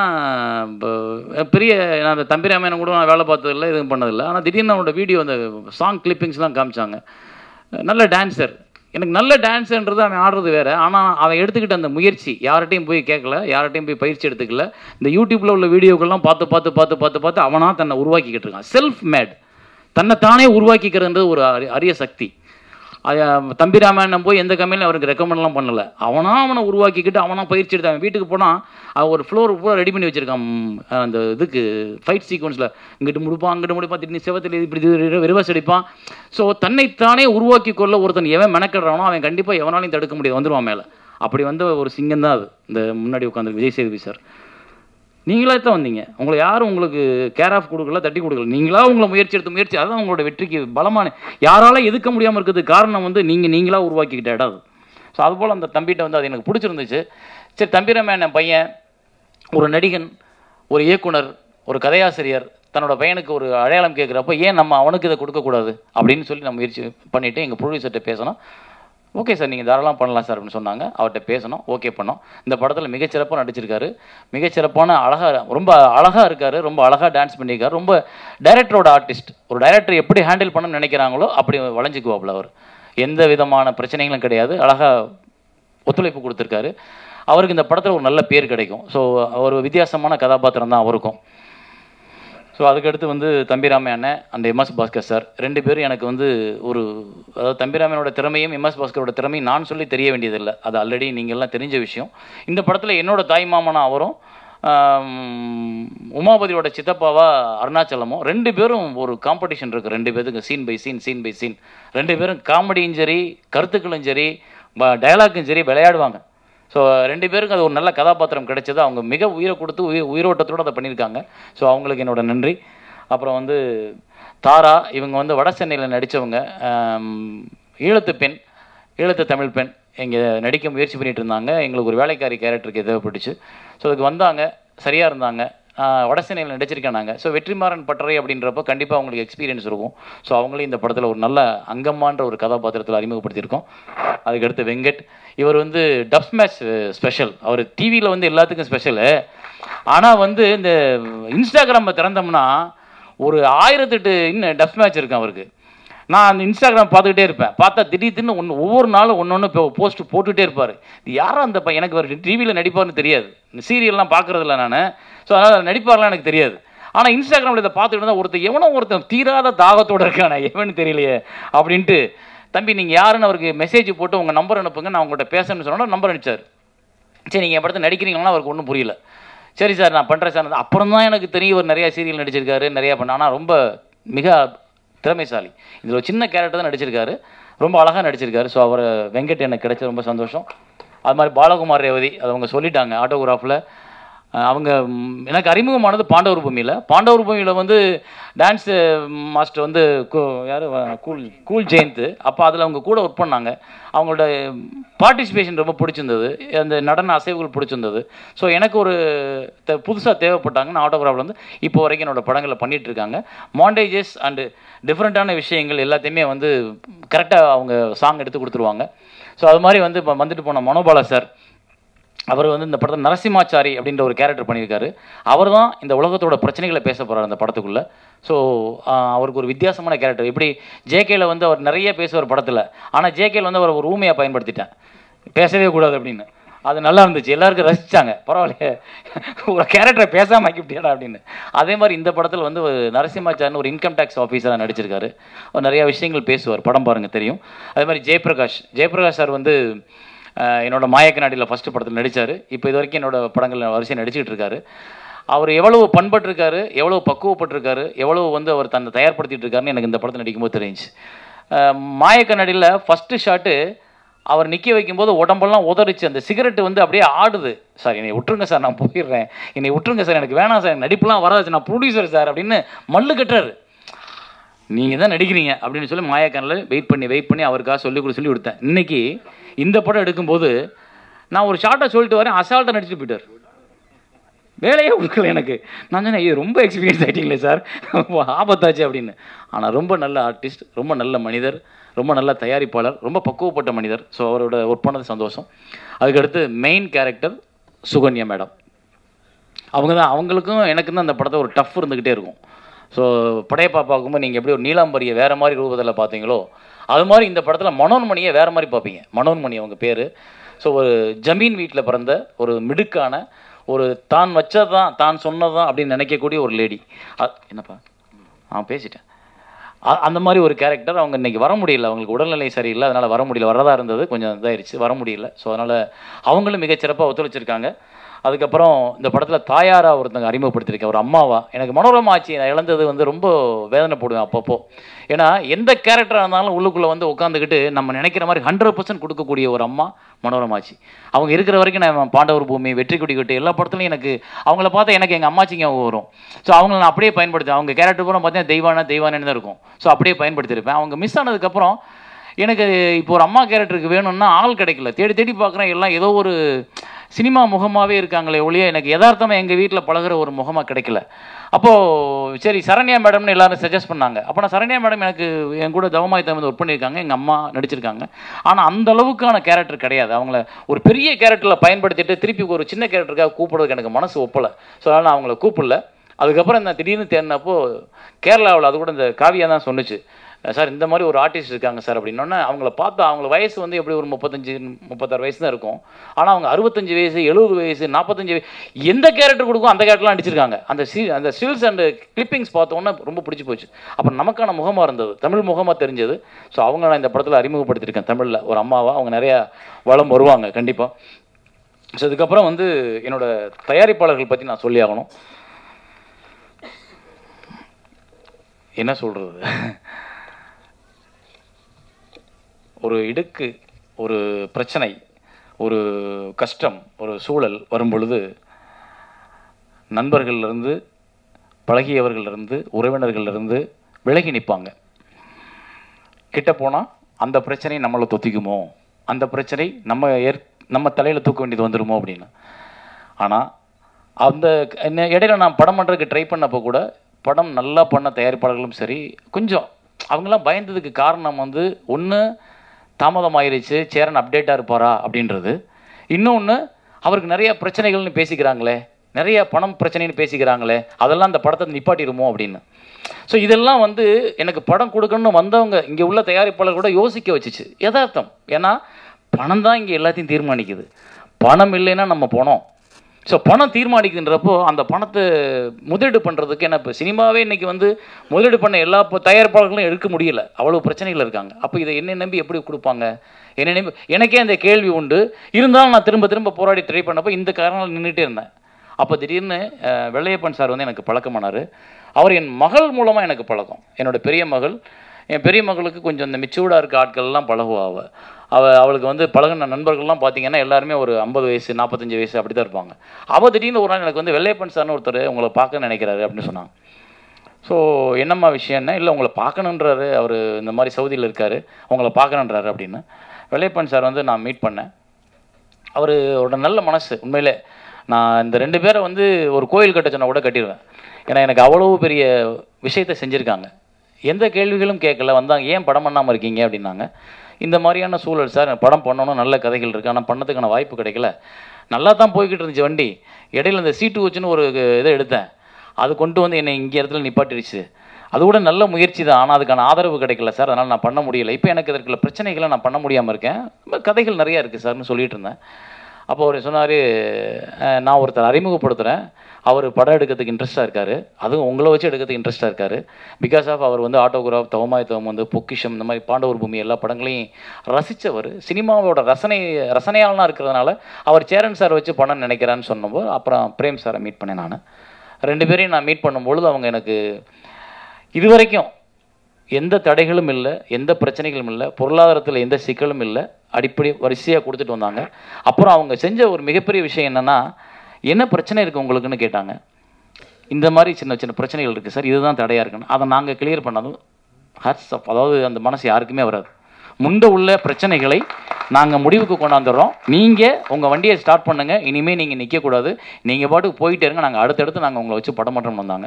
பெரிய, நான் அந்த தம்பி ராமையன் கூட நான் வேலை பார்த்ததில்லை, எதுவும் பண்ணதில்லை. ஆனால் திடீர்னு அவனோட வீடியோ அந்த சாங் கிளிப்பிங்ஸ்லாம் காமிச்சாங்க. நல்ல டான்ஸர். எனக்கு நல்ல டான்ஸுன்றது அவன் ஆடுறது வேறு. ஆனால் அவன் எடுத்துக்கிட்ட அந்த முயற்சி யார்கிட்டையும் போய் கேட்கல, யார்கிட்டையும் போய் பயிற்சி எடுத்துக்கல. இந்த யூடியூப்பில் உள்ள வீடியோக்கள்லாம் பார்த்து அவனாக தன்னை உருவாக்கிக்கிட்டு இருக்கான். செல்ஃப் மேட், தன்னை தானே உருவாக்கிக்கிறதுன்றது ஒரு அரிய சக்தி. தம்பி ராமாயணம் போய் எந்த கம்பெனியும் அவருக்கு ரெக்கமெண்ட்லாம் பண்ணலை. அவனை உருவாக்கிக்கிட்டு அவனாக பயிற்சி எடுத்து அவன் வீட்டுக்கு போனால் அவன் ஒரு ஃப்ளோர் பூரா ரெடி பண்ணி வச்சுருக்கான். அந்த இதுக்கு ஃபைட் சீக்வன்ஸில் இங்கிட்டு முடிப்பான் திடீர்னு செவத்தில் இப்படி ரிவர்ஸ் அடிப்பான். ஸோ தன்னைத்தானே உருவாக்கி கொள்ள ஒருத்தன் எவன் மெனக்கிடுறானோ அவன் கண்டிப்பாக எவனாலையும் தடுக்க முடியாது, வந்துடுவான் மேலே. அப்படி வந்த ஒரு சிங்கம் தான் அது. இந்த முன்னாடி உட்காந்து விஜய் சேதுபதி சார். நீங்களே தான் வந்தீங்க, உங்களை யாரும் உங்களுக்கு கேர் ஆஃப் கொடுக்கல, தட்டி கொடுக்கல. நீங்களா உங்களை முயற்சி அதுதான் உங்களோட வெற்றிக்கு பலமான. யாரால எதுக்க முடியாமல் இருக்கிறதுக்கு காரணம் வந்து நீங்களா உருவாக்கிக்கிட்ட இடம் அது. ஸோ அதுபோல் அந்த தம்பிகிட்ட வந்து அது எனக்கு பிடிச்சிருந்துச்சு. சரி, தம்பி ராமையன் பையன் ஒரு நடிகன், ஒரு இயக்குனர், ஒரு கதையாசிரியர் தன்னோட பையனுக்கு ஒரு அடையாளம் கேட்குறப்போ ஏன் நம்ம அவனுக்கு இதை கொடுக்கக்கூடாது அப்படின்னு சொல்லி நம்ம முயற்சி பண்ணிவிட்டு எங்கள் ப்ரொடியூசர்கிட்ட பேசணும். ஓகே சார், நீங்கள் தாராளமாக பண்ணலாம் சார் அப்படின்னு சொன்னாங்க. அவர்கிட்ட பேசணும், ஓகே பண்ணோம். இந்த படத்தில் மிகச்சிறப்பாக நடிச்சிருக்காரு. மிகச்சிறப்பான ரொம்ப அழகாக இருக்கார், ரொம்ப அழகாக டான்ஸ் பண்ணியிருக்காரு. ரொம்ப டைரக்டரோட ஆர்டிஸ்ட். ஒரு டைரக்டர் எப்படி ஹேண்டில் பண்ணணும்னு நினைக்கிறாங்களோ அப்படி வளைஞ்சிக்குவாப்புல அவர். எந்த விதமான பிரச்சனைகளும் கிடையாது, அழகாக ஒத்துழைப்பு கொடுத்துருக்காரு. அவருக்கு இந்த படத்தில் ஒரு நல்ல பேர் கிடைக்கும். ஸோ ஒரு வித்தியாசமான கதாபாத்திரம் தான் அவருக்கும். ஸோ அதுக்கடுத்து வந்து தம்பி ராமையன் அந்த எம்எஸ் பாஸ்கர் சார், 2 பேரும் எனக்கு வந்து அதாவது தம்பி ராமையனோட திறமையும் எம்எஸ் பாஸ்கரோட திறமையும் நான் சொல்லி தெரிய வேண்டியதில்லை, அது ஆல்ரெடி நீங்கள் எல்லாம் தெரிஞ்ச விஷயம். இந்த படத்தில் என்னோட தாய் மாமனா அவரும் உமாபதியோட சித்தப்பாவா அருணாச்சலமும் 2 பேரும் ஒரு காம்படிஷன் இருக்குது. 2 பேருக்கு சீன் பை சீன் 2 பேரும் காமெடியும் சரி, கருத்துக்களும் சரி, டயலாக்கும் சரி விளையாடுவாங்க. ஸோ 2 பேருக்கு அது ஒரு நல்ல கதாபாத்திரம் கிடைச்சது. அவங்க மிக உயிரை கொடுத்து உயிரோட்டத்தோடு அதை பண்ணியிருக்காங்க. ஸோ அவங்களுக்கு என்னோட நன்றி. அப்புறம் வந்து தாரா, இவங்க வந்து வட சென்னையில் நடித்தவங்க, ஈழத்து தமிழ் பெண். இங்கே நடிக்க முயற்சி பண்ணிகிட்டு இருந்தாங்க. எங்களுக்கு ஒரு வேலைக்காரி கேரக்டருக்கு தேவைப்பட்டுச்சு. ஸோ அதுக்கு வந்தாங்க, சரியாக இருந்தாங்க. வட சென்னையில் நடிச்சிருக்கேன் நாங்கள். ஸோ வெற்றிமாறன் பட்டறை அப்படின்றப்போ கண்டிப்பாக அவங்களுக்கு எக்ஸ்பீரியன்ஸ் இருக்கும். ஸோ அவங்களையும் இந்த படத்தில் ஒரு நல்ல அங்கம்மான்ற ஒரு கதாபாத்திரத்தில் அறிமுகப்படுத்தியிருக்கோம். அதுக்கடுத்து வெங்கட், இவர் வந்து டப் மேட்ச் ஸ்பெஷல். அவர் டிவியில் வந்து எல்லாத்துக்கும் ஸ்பெஷலு. ஆனால் வந்து இந்த இன்ஸ்டாகிராமை திறந்தோம்னா ஒரு 1008 டப் மேட்ச் இருக்கும் அவருக்கு. நான் அந்த இன்ஸ்டாகிராம் பார்த்துக்கிட்டே இருப்பேன். பார்த்தா திடீர்னு ஒவ்வொரு நாளும் ஒன்று போஸ்ட் போட்டுகிட்டே இருப்பார். இது யாரும் அந்த எனக்கு அவர் டிவியில் நடிப்பார்னு தெரியாது, சீரியல்லாம் பார்க்குறதில்ல நான். ஸோ அதனால் நடிப்பார்லாம் எனக்கு தெரியாது. ஆனால் இன்ஸ்டாகிராமில் இதை பார்த்துக்கிட்டு தான் ஒருத்தன் தீராத தாகத்தோடு இருக்கானே, எவனு தெரியலையே அப்படின்ட்டு, தம்பி நீங்கள் யாருன்னு அவருக்கு மெசேஜ் போட்டு உங்கள் நம்பர் அனுப்புங்க, நான் உங்கள்கிட்ட பேசணும்னு சொன்னால் நம்பர் அனுப்பிச்சார். சரி, நீங்கள் என் படத்தை நடிக்கிறீங்களா? அவருக்கு ஒன்றும் புரியல. சரி சார் நான் பண்ணுறேன் சார். அப்புறம் தான் எனக்கு தெரியும் இவர் நிறையா சீரியல் நடிச்சிருக்காரு, நிறையா பண்ண. ஆனால் ரொம்ப மிக திறமைசாலி. இதில் ஒரு சின்ன கேரக்டர் தான் நடிச்சிருக்காரு, ரொம்ப அழகாக நடிச்சிருக்காரு. ஸோ அவர் வெங்கட் எனக்கு கிடைச்ச ரொம்ப சந்தோஷம். அது மாதிரி பாலகுமார் ரேவதி, அது அவங்க சொல்லிட்டாங்க ஆட்டோகிராஃபில். அவங்க எனக்கு அறிமுகமானது பாண்டவர் பூமியில் வந்து டான்ஸு மாஸ்டர் வந்து யார், கூல் ஜெயந்த். அப்போ அதில் அவங்க கூட ஒர்க் பண்ணாங்க. அவங்களோட பார்ட்டிசிபேஷன் ரொம்ப பிடிச்சிருந்தது, அந்த நடன அசைவுகள் பிடிச்சிருந்தது. ஸோ எனக்கு ஒரு புதுசாக தேவைப்பட்டாங்கன்னு ஆட்டோகிராஃபில் வந்து இப்போ வரைக்கும் என்னோடய படங்களில் பண்ணிகிட்ருக்காங்க. மாண்டேஜஸ் அண்டு டிஃப்ரெண்ட்டான விஷயங்கள் எல்லாத்தையுமே வந்து கரெக்டாக அவங்க சாங் எடுத்து கொடுத்துருவாங்க. ஸோ அது மாதிரி வந்து இப்போ வந்துட்டு போன மனோபாலா சார், அவர் வந்து இந்த படத்தில் நரசிம்மாச்சாரி அப்படின்ற ஒரு கேரக்டர் பண்ணியிருக்காரு. அவர் தான் இந்த உலகத்தோட பிரச்சனைகளை பேச போகிறார் அந்த படத்துக்குள்ளே. ஸோ அவருக்கு ஒரு வித்தியாசமான கேரக்டர். இப்படி ஜேகேல வந்து அவர் நிறைய பேசுவார் படத்தில், ஆனால் ஜேகேல வந்து அவர் ஒரு ஊமையாக பயன்படுத்திட்டேன், பேசவே கூடாது அப்படின்னு. அது நல்லா இருந்துச்சு, எல்லாருக்கும் ரசித்தாங்க. பரவாயில்லையே, ஒரு கேரக்டரை பேசாமல் ஆக்கிவிட்டியாடா அப்படின்னு. அதே மாதிரி இந்த படத்தில் வந்து நரசிம்மாச்சாரின்னு ஒரு இன்கம் டேக்ஸ் ஆஃபீஸராக நடிச்சிருக்காரு. அவர் நிறையா விஷயங்கள் பேசுவார், படம் பாருங்கள் தெரியும். அதே மாதிரி ஜெயபிரகாஷ் சார் வந்து என்னோட மாயக்கநாடியில் ஃபஸ்ட்டு படத்தில் நடித்தார். இப்போ இது வரைக்கும் என்னோடய படங்கள் வரிசையை நடிச்சுக்கிட்டு இருக்காரு. அவர் எவ்வளவு பண்பட்டிருக்காரு, எவ்வளவு பக்குவப்பட்டிருக்காரு, எவ்வளவு வந்து அவர் தன்னை தயார்படுத்திட்டு இருக்காருன்னு எனக்கு இந்த படத்தில் நடிக்கும்போது தெரிஞ்சு. மாயக்கண்ணாடியில் ஃபஸ்ட்டு ஷாட்டு அவர் நிற்க வைக்கும்போது உடம்பெல்லாம் உதறிச்சு, அந்த சிகரெட்டு வந்து அப்படியே ஆடுது. சார் என்னை விட்டுருங்க சார், நான் போயிடுறேன், என்னை விட்டுருங்க சார், எனக்கு வேணாம் சார், நடிப்புலாம் வராது, நான் ப்ரொடியூசர் சார் அப்படின்னு மல்லு கட்டுறாரு. நீங்கள் தான் நடிக்கிறீங்க அப்படின்னு சொல்லி மாயக்கண்ணில் வெயிட் பண்ணி அவருக்காக சொல்லி கொடுத்தேன். இன்றைக்கி இந்த படம் எடுக்கும்போது நான் ஒரு ஷார்ட்டை சொல்லிட்டு வரேன், அசால்ட்டாக நடிச்சுட்டு போயிட்டார், வேலையே கொடுக்கல எனக்கு. நான் சொன்னேன், இது ரொம்ப எக்ஸ்பீரியன்ஸ் ஆகிட்டீங்களே சார், ஆபத்தாச்சு அப்படின்னு. ஆனால் ரொம்ப நல்ல ஆர்டிஸ்ட், ரொம்ப நல்ல மனிதர், ரொம்ப நல்ல தயாரிப்பாளர், ரொம்ப பக்குவப்பட்ட மனிதர். ஸோ அவரோட ஒர்க் பண்ணது சந்தோஷம். அதுக்கடுத்து மெயின் கேரக்டர் சுகன்யா மேடம். அவங்களுக்கும் எனக்கு தான் அந்த படத்தை ஒரு டஃப் இருந்துக்கிட்டே இருக்கும். ஸோ படையப்பா பார்க்கும்போது நீங்கள் எப்படி ஒரு நீலாம்பரியை வேறு மாதிரி ரூபத்தில் பார்த்தீங்களோ அது மாதிரி இந்த படத்தில் மனோன்மணியை வேறு மாதிரி பார்ப்பீங்க. மனோன்மணி அவங்க பேர். ஸோ ஒரு ஜமீன் வீட்டில் பிறந்த ஒரு மிடுக்கான, ஒரு தான் வச்சதான் தான் சொன்னதான் அப்படின்னு நினைக்கக்கூடிய ஒரு லேடி. என்னப்பா பேசிட்டேன். அந்த மாதிரி ஒரு கேரக்டர். அவங்க இன்றைக்கி வர முடியல, அவங்களுக்கு உடல்நிலை சரியில்லை, அதனால் வர முடியல. வரதா இருந்தது, கொஞ்சம் இதாகிடுச்சு, வர முடியல. ஸோ அதனால் அவங்களும் மிகச்சிறப்பாக ஒத்துழைச்சிருக்காங்க. அதுக்கப்புறம் இந்த படத்தில் தாயாராக ஒருத்தங்க அறிமுகப்படுத்தியிருக்கேன், ஒரு அம்மாவா. எனக்கு மனோரமா ஆச்சி நான் இழந்தது வந்து ரொம்ப வேதனைப்படுவேன் அப்பப்போ. ஏன்னா எந்த கேரக்டராக இருந்தாலும் உள்ளுக்குள்ளே வந்து உட்காந்துக்கிட்டு நம்ம நினைக்கிற மாதிரி 100% கொடுக்கக்கூடிய ஒரு அம்மா மனோரமா ஆச்சி. அவங்க இருக்கிற வரைக்கும் நான் பாண்டவர் பூமி, வெற்றி கொடி கட்டு எல்லா படத்துலையும் எனக்கு அவங்கள பார்த்தா எனக்கு எங்கள் அம்மாச்சிங்க வரும். ஸோ அவங்கள நான் அப்படியே பயன்படுத்தேன். அவங்க கேரக்டர் பூரா பார்த்தீங்கன்னா தெய்வானு தான் இருக்கும். ஸோ அப்படியே பயன்படுத்தியிருப்பேன். அவங்க மிஸ் ஆனதுக்கப்புறம் எனக்கு இப்போ ஒரு அம்மா கேரக்டருக்கு வேணும்னா ஆள் கிடைக்கல. தேடி பார்க்குறேன், எல்லாம் ஏதோ ஒரு சினிமா முகமாகவே இருக்காங்களே ஒழிய எனக்கு யதார்த்தமாக எங்கள் வீட்டில் பழகிற ஒரு முகமாக கிடைக்கல. அப்போது சரி சரண்யா மேடம்னு எல்லோரும் சஜஸ்ட் பண்ணாங்க. அப்போ நான் சரண்யா மேடம் எனக்கு என் கூட தவமாய் தமிழ் ஒர்க் பண்ணியிருக்காங்க, எங்கள் அம்மா நடிச்சிருக்காங்க. ஆனால் அந்த அளவுக்கான கேரக்டர் கிடையாது. அவங்கள ஒரு பெரிய கேரக்டரில் பயன்படுத்திட்டு திருப்பி ஒரு சின்ன கேரக்டருக்காக கூப்பிடுறதுக்கு எனக்கு மனசு ஒப்பலை. ஸோ அதனால் நான் அவங்கள கூப்பிடல. அதுக்கப்புறம் நான் திடீர்னு தேடினப்போ கேரளாவில் அது கூட இந்த காவியா தான் சொன்னுச்சு, சார் இந்த மாதிரி ஒரு ஆர்டிஸ்ட் இருக்காங்க சார் அப்படின்னோடனே அவங்கள பார்த்தா அவங்க வயசு வந்து எப்படி ஒரு 35-36 வயசு தான் இருக்கும். ஆனால் அவங்க 65 வயசு 70 வயசு 45 வயசு எந்த கேரக்டர் கொடுக்கும் அந்த கேரக்டர்லாம் அடிச்சிருக்காங்க. அந்த ஸ்டில்ஸ் அண்ட் கிளிப்பிங்ஸ் பார்த்தோன்னே ரொம்ப பிடிச்சி போச்சு. அப்புறம் நமக்கான முகமாக இருந்தது, தமிழ் முகமாக தெரிஞ்சது. ஸோ அவங்க நான் இந்த படத்தில் அறிமுகப்படுத்தியிருக்கேன் தமிழில் ஒரு அம்மாவாக. அவங்க நிறையா வளம் வருவாங்க கண்டிப்பாக. ஸோ இதுக்கப்புறம் வந்து என்னோடய தயாரிப்பாளர்கள் பற்றி நான் சொல்லி ஆகணும். என்ன சொல்கிறது, ஒரு இடுக்கு, ஒரு பிரச்சனை, ஒரு கஷ்டம், ஒரு சூழல் வரும் பொழுது நண்பர்கள்லேருந்து, பழகியவர்கள்லேருந்து, உறவினர்கள்லேருந்து விலகி நிற்பாங்க. கிட்ட போனால் அந்த பிரச்சனை நம்மளை தொத்திக்குமோ, அந்த பிரச்சனை நம்ம தலையில் தூக்க வேண்டியது வந்துடுமோ அப்படின்னு. ஆனால் அந்த இடையில நான் படம் பண்ணுறதுக்கு ட்ரை பண்ணப்போ கூட படம் நல்லா பண்ண தயாரிப்பாளர்களும் சரி கொஞ்சம் அவங்களாம் பயந்ததுக்கு காரணம் வந்து ஒன்று தாமதமாயிருச்சு, சேரன் அப்டேட்டாக இருப்பாரா அப்படின்றது. இன்னொன்று அவருக்கு நிறைய பிரச்சனைகள்னு பேசிக்கிறாங்களே, நிறைய பணம் பிரச்சனைன்னு பேசிக்கிறாங்களே, அதெல்லாம் அந்த படத்தை நிப்பாட்டிடுமோ அப்படின்னு. ஸோ இதெல்லாம் வந்து எனக்கு படம் கொடுக்கணும்னு வந்தவங்க இங்கே உள்ள தயாரிப்பாளர் கூட யோசிக்க வச்சுச்சு. யதார்த்தம். ஏன்னா பணம் தான் இங்கே எல்லாத்தையும் தீர்மானிக்குது. பணம் இல்லைன்னா நம்ம போனோம். ஸோ பணம் தீர்மானிக்குன்றப்போ அந்த பணத்தை முதலீடு பண்ணுறதுக்கு என்ன, இப்போ சினிமாவே இன்றைக்கி வந்து முதலீடு பண்ண எல்லா தயாரிப்பாளர்களும் எடுக்க முடியல, அவ்வளோ பிரச்சனைகள் இருக்காங்க. அப்போ இதை என்னை நம்பி எப்படி கொடுப்பாங்க, என்னை நம்பி எனக்கே அந்த கேள்வி உண்டு. இருந்தாலும் நான் திரும்ப போராடி ட்ரை பண்ணப்போ இந்த காரணம் நின்றுட்டே இருந்தேன். அப்போ திடீர்னு வெள்ளையப்பன் சார் வந்து எனக்கு பழக்கமானார். அவர் என் மகள் மூலமாக எனக்கு பழக்கம். என்னோடய பெரிய மகள், என் பெரிய மகளுக்கு கொஞ்சம் இந்த மெச்சூர்டாக இருக்க ஆட்கள்லாம் பழகுவா. அவளுக்கு வந்து பழகின நண்பர்கள்லாம் பார்த்தீங்கன்னா எல்லாருமே ஒரு 50 வயசு 45 வயசு அப்படி தான் இருப்பாங்க. அவள் திடீர்னு ஒரு நாள் எனக்கு வந்து வெள்ளையப்பன் சார்னு ஒருத்தர் உங்களை பார்க்க நினைக்கிறாரு அப்படின்னு சொன்னாங்க. ஸோ என்னம்மா விஷயம்னா, இல்லை உங்களை பார்க்கணுன்றாரு, அவர் இந்த மாதிரி சவுதியில் இருக்கார், உங்களை பார்க்கணுன்றாரு அப்படின்னு. வெள்ளையப்பன் சார் வந்து நான் மீட் பண்ணேன். அவரோட நல்ல மனசு. உண்மையிலே நான் இந்த 2 பேரை வந்து ஒரு கோயில் கட்ட சொன்னால் கூட கட்டிடுவேன். ஏன்னா எனக்கு அவ்வளோ பெரிய விஷயத்தை செஞ்சுருக்காங்க. எந்த கேள்விகளும் கேட்கல. வந்தாங்க, ஏன் படம் பண்ணாமல் இருக்கீங்க அப்படின்னாங்க. இந்த மாதிரியான சூழல் சார், படம் பண்ணணும், நல்ல கதைகள் இருக்குது, ஆனால் பண்ணதுக்கான வாய்ப்பு கிடைக்கல. நல்லா தான் போய்கிட்டு இருந்துச்சு வண்டி. இடையில இந்த சீட்டு வச்சுன்னு ஒரு இதை எடுத்தேன், அது கொண்டு வந்து என்னை இங்கே இடத்துல நிப்பாட்டிடுச்சு. அது கூட நல்ல முயற்சி தான், ஆனால் அதுக்கான ஆதரவு கிடைக்கல சார், அதனால் நான் பண்ண முடியலை. இப்போ எனக்கு இதற்குள்ள பிரச்சனைகளை நான் பண்ண முடியாமல் இருக்கேன், கதைகள் நிறையா இருக்குது சார்னு சொல்லிட்டு இருந்தேன். அப்போ அவர் சொன்னார், நான் ஒருத்தர் அறிமுகப்படுத்துகிறேன், அவர் படம் எடுக்கிறதுக்கு இன்ட்ரெஸ்ட்டாக இருக்கார், அதுவும் உங்களை வச்சு எடுக்கிறதுக்கு இன்ட்ரெஸ்ட்டாக இருக்கார். பிகாஸ் ஆஃப் அவர் வந்து ஆட்டோகிராஃப், தவமாய் தவம், வந்து பொக்கிஷம், இந்த மாதிரி பாண்டவர் பூமி எல்லா படங்களையும் ரசித்தவர், சினிமாவோட ரசனையாளனாக இருக்கிறதுனால அவர் சேரன் சார் வச்சு படம் நினைக்கிறான்னு சொன்னபோது அப்புறம் பிரேம் சாரை மீட் பண்ணேன் நான். 2 பேரையும் நான் மீட் பண்ணும்பொழுது அவங்க எனக்கு இதுவரைக்கும் எந்த தடைகளும் இல்லை, எந்த பிரச்சனைகளும் இல்லை, பொருளாதாரத்தில் எந்த சிக்கலும் இல்லை, அடிப்படை வரிசையாக கொடுத்துட்டு வந்தாங்க. அப்புறம் அவங்க செஞ்ச ஒரு மிகப்பெரிய விஷயம் என்னென்னா, என்ன பிரச்சனை இருக்குது உங்களுக்குன்னு கேட்டாங்க. இந்த மாதிரி சின்ன சின்ன பிரச்சனைகள் இருக்குது சார், இதுதான் தடையாக இருக்குன்னு. அதை நாங்கள் கிளியர் பண்ணதும் ஹாட்ஸ் ஆஃப். அதாவது அந்த மனசு யாருக்குமே வராது. முன்பு உள்ள பிரச்சனைகளை நாங்கள் முடிவுக்கு கொண்டாந்துடுறோம். நீங்கள் உங்கள் வண்டியை ஸ்டார்ட் பண்ணுங்கள், இனிமேல் நீங்கள் நிற்கக்கூடாது, நீங்கள் பாட்டுக்கு போயிட்டே இருங்க, நாங்கள் அடுத்தடுத்து நாங்கள் உங்களை வச்சு படமாற்றம் வந்தாங்க.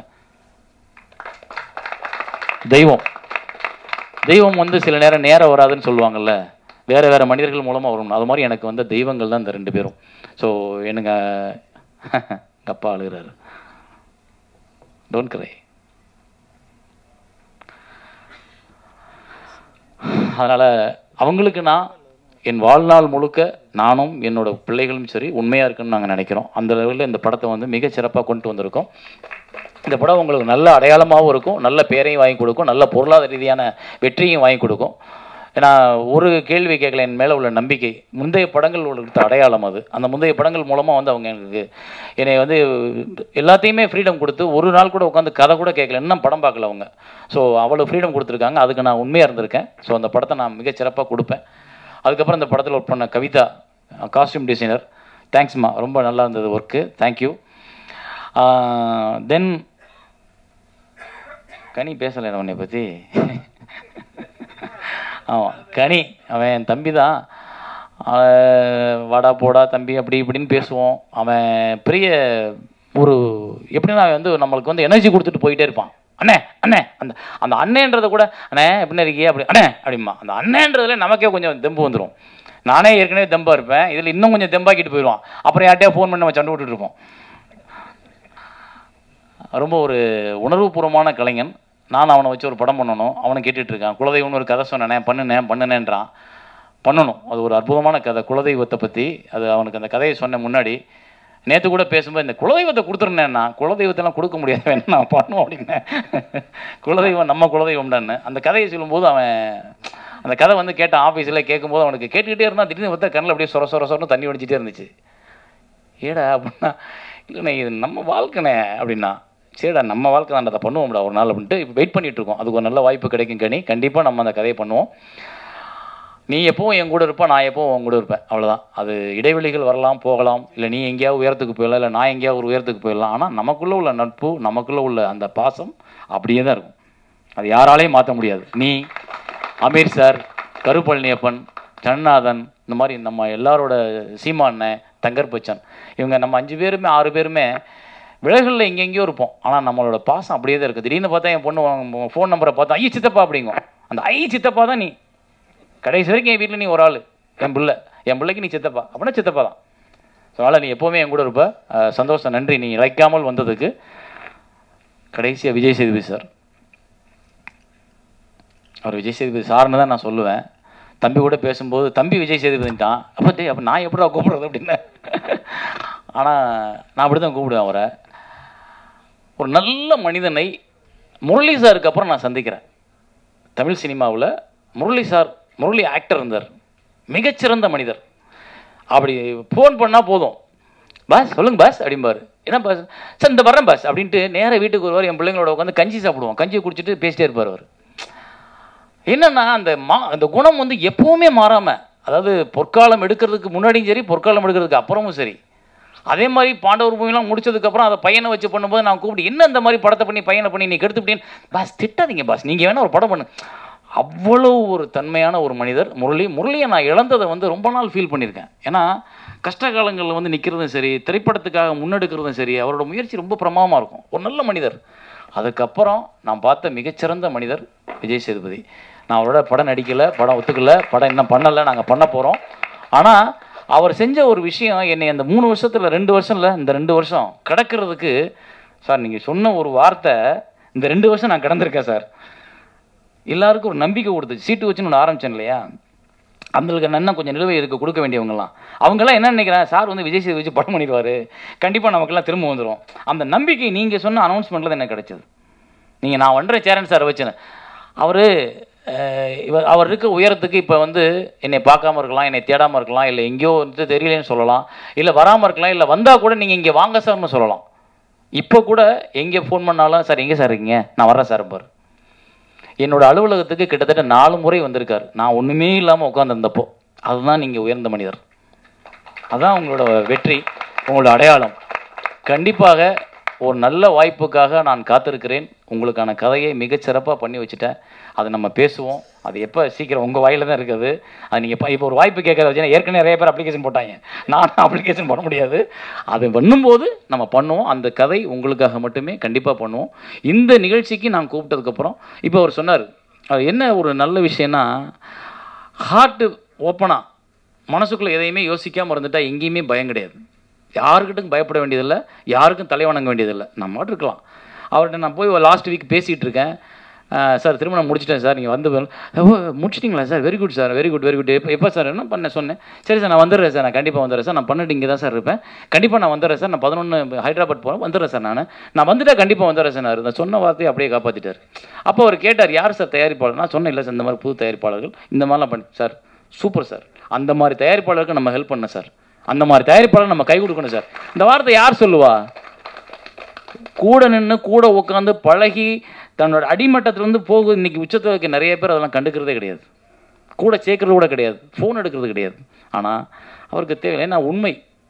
தெய்வம் வந்து சில நேரம் வராதுன்னு சொல்லுவாங்கள்ல, வேறு வேறு மனிதர்கள் மூலமாக வரும். அது மாதிரி எனக்கு வந்த தெய்வங்கள் தான் இந்த 2 பேரும். ஸோ எனக்கு அப்பா அழுகிறாரு. டோன்ட் கிரை. அதனால் அவங்களுக்கு நான் என் வாழ்நாள் முழுக்க நானும் என்னோட பிள்ளைகளும் சரி உண்மையாக இருக்குன்னு நாங்கள் நினைக்கிறோம். அந்த லெவலில் இந்த படத்தை வந்து மிக சிறப்பாக கொண்டு வந்திருக்கோம். இந்த படம் உங்களுக்கு நல்ல அடையாளமாகவும் இருக்கும், நல்ல பேரையும் வாங்கி கொடுக்கும், நல்ல பொருளாதார ரீதியான வெற்றியும் வாங்கி கொடுக்கும். ஏன்னா ஒரு கேள்வி கேட்கல, என் மேலே உள்ள நம்பிக்கை, முந்தைய படங்கள் கொடுத்த அடையாளம் அது. அந்த முந்தைய படங்கள் மூலமாக வந்து அவங்க எனக்கு என்னை வந்து எல்லாத்தையுமே ஃப்ரீடம் கொடுத்து ஒரு நாள் கூட உட்காந்து கதை கூட கேட்கல, இன்னும் படம் பார்க்கல அவங்க. ஸோ அவ்வளோ ஃப்ரீடம் கொடுத்துருக்காங்க, அதுக்கு நான் உண்மையாக இருந்திருக்கேன். ஸோ அந்த படத்தை நான் மிகச்சிறப்பாக கொடுப்பேன். அதுக்கப்புறம் இந்த படத்தில் ஒர்க் பண்ண கவிதா, காஸ்டியூம் டிசைனர், தேங்க்ஸ்மா, ரொம்ப நல்லா இருந்தது ஒர்க்கு, தேங்க்யூ. தென் கனி பேசலை உன்னை பற்றி. ஆமாம், கனி அவன் என் தம்பி தான். வாடா போடா தம்பி அப்படி இப்படின்னு பேசுவோம். அவன் பெரிய ஒரு எப்படின்னா வந்து நம்மளுக்கு வந்து எனர்ஜி கொடுத்துட்டு போயிட்டே இருப்பான். அண்ணே அண்ணே அந்த அந்த அண்ணேன்றதை கூட அண்ணே எப்படின்னா இருக்கியே அப்படி அண்ணே அப்படிமா. அந்த அண்ணேன்றதுல நமக்கே கொஞ்சம் தெம்பு வந்துடும். நானே ஏற்கனவே தெம்பாக இருப்பேன், இதில் இன்னும் கொஞ்சம் தெம்பாக்கிட்டு போயிடுவான். அப்புறம் யார்ட்டையா ஃபோன் பண்ணி நம்ம சண்டை விட்டுட்டு இருப்போம். ரொம்ப ஒரு உணர்வுபூர்வமான கலைஞன். நான் அவனை வச்சு ஒரு படம் பண்ணணும், அவனை கேட்டுட்ருக்கான். குலதெய்வம்னு ஒரு கதை சொன்னேன், பண்ணுனேன்றான். பண்ணணும். அது ஒரு அற்புதமான கதை குலதெய்வத்தை பற்றி. அது அவனுக்கு அந்த கதையை சொன்ன முன்னாடி நேற்று கூட பேசும்போது இந்த குலதெய்வத்தை கொடுத்துருந்தேன்னா, குலதெய்வத்தெல்லாம் கொடுக்க முடியாது, வேணும் நான் பண்ணுவோம் அப்படின்னேன். குலதெய்வம் நம்ம குலதெய்வம்டான்னு அந்த கதையை சொல்லும்போது அவன் அந்த கதை வந்து கேட்டான். ஆஃபீஸில் கேட்கும்போது அவனுக்கு கேட்டுக்கிட்டே இருந்தால் திடீர்னு பார்த்தா கண்ணில் அப்படியே சொரன்னு தண்ணி வடிச்சிட்டே இருந்துச்சு. ஏடா அப்படின்னா, இல்லைண்ணே இது நம்ம வாழ்க்கைண்ணே அப்படின்னா. சரிடா நம்ம வாழ்க்கை தான், அதை பண்ணுவோம்டா ஒரு நாள் அப்படின்ட்டு இப்போ வெயிட் பண்ணிகிட்ருக்கோம். அதுக்கு ஒரு நல்ல வாய்ப்பு கிடைக்கும் கனி, கண்டிப்பாக நம்ம அந்த கதையை பண்ணுவோம். நீ எப்பவும் என் கூட இருப்பேன், நான் எப்பவும் உன் கூட இருப்பேன், அவ்வளோதான். அது இடைவெளிகள் வரலாம் போகலாம், இல்லை நீ எங்கேயாவது உயரத்துக்கு போயிடலாம், இல்லை நான் எங்கேயாவது ஒரு உயரத்துக்கு போயிடலாம். ஆனால் நமக்குள்ளே உள்ள நட்பு, நமக்குள்ளே உள்ள அந்த பாசம் அப்படியே தான் இருக்கும். அது யாராலையும் மாற்ற முடியாது. நீ, அமீர் சார், கருப்பழனியப்பன், ஜனநாதன், இந்த மாதிரி நம்ம எல்லாரோட சீமாண்ணன், தங்கர் பச்சன், இவங்க நம்ம 5 பேருமே 6 பேருமே விலகுகளில் எங்கெங்கேயோ இருப்போம். ஆனால் நம்மளோட பாசம் அப்படியே தான் இருக்குது. திடீர்னு பார்த்தா என் பொண்ணு ஃபோன் நம்பரை பார்த்தா ஐ சித்தப்பா அப்படிங்கும். அந்த ஐ சித்தப்பா தான் நீ. கடைசி வரைக்கும் என் வீட்டில் நீ ஒரு ஆள், என் பிள்ளைக்கு நீ சித்தப்பா அப்படின்னா சித்தப்பா தான். ஸோ அதனால் நீ எப்போவுமே என் கூட இருப்ப. சந்தோஷம், நன்றி நீ இழைக்காமல் வந்ததுக்கு. கடைசியாக விஜய் சேதுபதி சார், அவர் விஜய் சேதுபதி சார்னு தான் நான் சொல்லுவேன். தம்பி கூட பேசும்போது தம்பி விஜய் சேதுபதிட்டான். அப்போ நான் எப்படா கூப்பிடுறது அப்படின்னு. ஆனால் நான் அப்படி தான் கூப்பிடுவேன் அவரை. ஒரு நல்ல மனிதனை முரளி சாருக்கு அப்புறம் நான் சந்திக்கிறேன். தமிழ் சினிமாவில் முரளி ஆக்டர் இருந்தார், மிகச்சிறந்த மனிதர். அப்படி ஃபோன் பண்ணால் போதும், பாஸ் சொல்லுங்கள் பாஸ் அப்படிம்பார். என்ன பாஸ் சார் இந்த வரேன் பாஸ் அப்படின்ட்டு நேராக வீட்டுக்கு வருவார். என் பிள்ளைங்களோட உட்காந்து கஞ்சி சாப்பிடுவோம், கஞ்சியை குடிச்சிட்டு பேசிட்டே இருப்பார் அவர். என்னென்னா அந்த குணம் வந்து எப்போவுமே மாறாமல், அதாவது பொற்காலம் எடுக்கிறதுக்கு முன்னாடியும் சரி, பொற்காலம் எடுக்கிறதுக்கு அப்புறமும் சரி. அதே மாதிரி பாண்டவர் பூமியெல்லாம் முடிச்சதுக்கப்புறம் அதை பையனை வச்சு பண்ணும்போது நான் கூப்பிட்டு என்ன இந்த மாதிரி படத்தை பண்ணி பையனை பண்ணி நீ கெடுத்துப்பிட்டேன்னு, பாஸ் திட்டாதீங்க பாஸ், நீங்கள் வேணால் ஒரு படம் பண்ணு. அவ்வளோ ஒரு தன்மையான ஒரு மனிதர் முரளியை நான் இழந்ததை வந்து ரொம்ப நாள் ஃபீல் பண்ணியிருக்கேன். ஏன்னா கஷ்ட காலங்களில் வந்து நிற்கிறதும் சரி, திரைப்படத்துக்காக முன்னெடுக்கிறதும் சரி, அவரோட முயற்சி ரொம்ப பிரமாதமாக இருக்கும். ஒரு நல்ல மனிதர். அதுக்கப்புறம் நான் பார்த்த மிகச்சிறந்த மனிதர் விஜய் சேதுபதி. நான் அவரோட படம் நடிக்கலை, படம் ஒத்துக்கலை, படம் இன்னும் பண்ணலை, நாங்கள் பண்ண போகிறோம். ஆனால் அவர் செஞ்ச ஒரு விஷயம் என்னை அந்த 3 வருஷத்தில் 2 வருஷம் இல்லை, இந்த 2 வருஷம் கிடக்கிறதுக்கு சார் நீங்கள் சொன்ன ஒரு வார்த்தை, இந்த 2 வருஷம் நான் கிடந்திருக்கேன் சார். எல்லாருக்கும் ஒரு நம்பிக்கை கொடுத்துச்சு. சீட்டு வச்சுன்னு ஒன்று ஆரம்பித்தேன் இல்லையா, அந்தளுக்கு இன்னும் கொஞ்சம் நிலுவை இருக்க கொடுக்க வேண்டியவங்கலாம். அவங்கெல்லாம் என்ன நினைக்கிறேன், சார் வந்து விஜய் சேதுபதி வச்சு படம் பண்ணிடுவார், கண்டிப்பாக நமக்கெல்லாம் திரும்ப வந்துடும். அந்த நம்பிக்கை நீங்கள் சொன்ன அனௌன்ஸ்மெண்ட்டில் தான் எனக்கு கிடைச்சது. நீங்கள் நான் பண்ணுறேன் சேரன் சார் வச்சுன்னு, அவர் இருக்க உயரத்துக்கு இப்போ வந்து என்னை பார்க்காம இருக்கலாம், என்னை தேடாமல் இருக்கலாம், இல்லை எங்கேயோ வந்து தெரியலேன்னு சொல்லலாம், இல்லை வராமல் இருக்கலாம், இல்லை வந்தால் கூட நீங்கள் இங்கே வாங்க சார்னு சொல்லலாம். இப்போ கூட எங்கே ஃபோன் பண்ணாலும் சார் எங்கே சார் இருக்கீங்க, நான் வர்றேன் சார் பாரு. என்னோட அலுவலகத்துக்கு கிட்டத்தட்ட 4 முறை வந்திருக்காரு, நான் ஒன்றுமே இல்லாமல் உட்காந்துருந்தப்போ. அதுதான் நீங்கள் உயர்ந்த மனிதர், அதுதான் உங்களோட வெற்றி, உங்களோட அடையாளம். கண்டிப்பாக ஒரு நல்ல வாய்ப்புக்காக நான் காத்திருக்கிறேன். உங்களுக்கான கதையை மிகச்சிறப்பாக பண்ணி வச்சுட்டேன். அதை நம்ம பேசுவோம். அது எப்போ சீக்கிரம் உங்கள் வாயில் தான் இருக்குது. அது நீங்கள் இப்போ ஒரு வாய்ப்பு கேட்கறத வச்சுன்னா ஏற்கனவே நிறைய பேர் அப்ளிகேஷன் போட்டாங்க, நானும் அப்ளிகேஷன் பண்ண முடியாது. அது பண்ணும்போது நம்ம பண்ணுவோம். அந்த கதை உங்களுக்காக மட்டுமே கண்டிப்பாக பண்ணுவோம். இந்த நிகழ்ச்சிக்கு நான் கூப்பிட்டதுக்கப்புறம் இப்போ அவர் சொன்னார், அது என்ன ஒரு நல்ல விஷயம்னா, ஹார்ட்டு ஓப்பனாக மனசுக்குள்ளே எதையுமே யோசிக்காமல் இருந்துட்டால் எங்கேயுமே பயம் கிடையாது. யாருக்கிட்டும் பயப்பட வேண்டியதில்லை, யாருக்கும் தலைவணங்க வேண்டியதில்லை. நம்ம மட்டும் இருக்கலாம். அவர்கிட்ட நான் போய் லாஸ்ட் வீக் பேசிகிட்டு இருக்கேன். சார் திருமணம் முடிச்சிட்டேன் சார், நீங்கள் வந்து முடிச்சிட்டிங்களா sir, very good sir, very good very good. எப்போ சார் என்ன பண்ண சொன்னேன், சரி சார் நான் வந்துடுறேன் சார், நான் கண்டிப்பாக வந்துடுறேன் சார், நான் பண்ணிட்டு இங்கே தான் சார் இருப்பேன், கண்டிப்பாக நான் வந்துடுறேன் சார், நான் 11 ஹைதராபாத் போகிறேன், வந்துடுறேன் சார், நான் வந்துட்டா கண்டிப்பாக வந்துடுறேன் சார். நான் சொன்ன வார்த்தையை அப்படியே காப்பாற்றிட்டார். அப்போ அவர் கேட்டார், யார் சார் தயாரிப்பாளர்? நான் சொன்னேன், இல்லை சார் இந்த மாதிரி புது தயாரிப்பாளர்கள் இந்த மாதிரிலாம் பண்ணி சார். சூப்பர் சார், அந்த மாதிரி தயாரிப்பாளருக்கு நம்ம ஹெல்ப் பண்ண சார், அந்த மாதிரி தயாரிப்பாளர் நம்ம கை கொடுக்கணும் சார். இந்த வார்த்தை யார் சொல்லுவா? கூட நின்று கூட உட்காந்து பழகி தன்னோட அடிமட்டத்திலேருந்து போகுது. இன்றைக்கி உச்சத்துக்கு நிறைய பேர் அதெல்லாம் கண்டுக்கிறதே கிடையாது, கூட சேர்க்கறது கூட கிடையாது, ஃபோன் எடுக்கிறது கிடையாது. ஆனால் அவருக்கு தேவையில்லை. நான் உண்மை